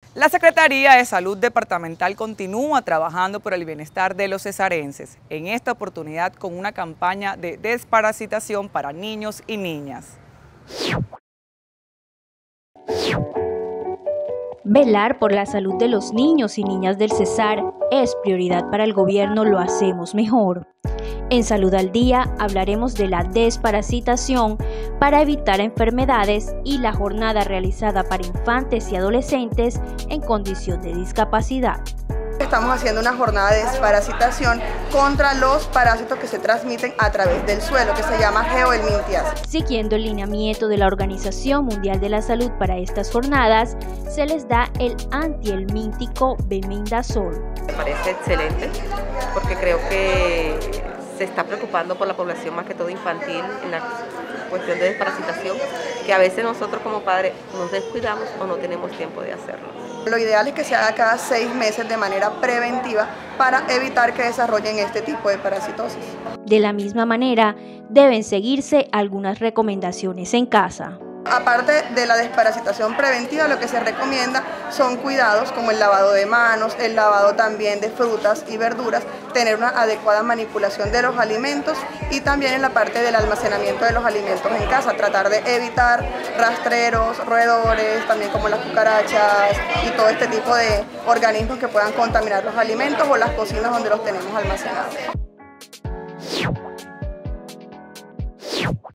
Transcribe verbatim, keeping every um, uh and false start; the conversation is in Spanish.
La Secretaría de Salud Departamental continúa trabajando por el bienestar de los cesarenses, en esta oportunidad con una campaña de desparasitación para niños y niñas. Velar por la salud de los niños y niñas del Cesar es prioridad para el gobierno Lo Hacemos Mejor. En Salud al Día hablaremos de la desparasitación para evitar enfermedades y la jornada realizada para infantes y adolescentes en condición de discapacidad. Estamos haciendo una jornada de desparasitación contra los parásitos que se transmiten a través del suelo, que se llama geohelmintiasis. Siguiendo el lineamiento de la Organización Mundial de la Salud para estas jornadas, se les da el antihelmíntico bemidazol. Me parece excelente porque creo que se está preocupando por la población más que todo infantil en la cuestión de desparasitación, que a veces nosotros como padres nos descuidamos o no tenemos tiempo de hacerlo. Lo ideal es que se haga cada seis meses de manera preventiva para evitar que desarrollen este tipo de parasitosis. De la misma manera, deben seguirse algunas recomendaciones en casa. Aparte de la desparasitación preventiva, lo que se recomienda son cuidados como el lavado de manos, el lavado también de frutas y verduras, tener una adecuada manipulación de los alimentos y también en la parte del almacenamiento de los alimentos en casa, tratar de evitar rastreros, roedores, también como las cucarachas y todo este tipo de organismos que puedan contaminar los alimentos o las cocinas donde los tenemos almacenados.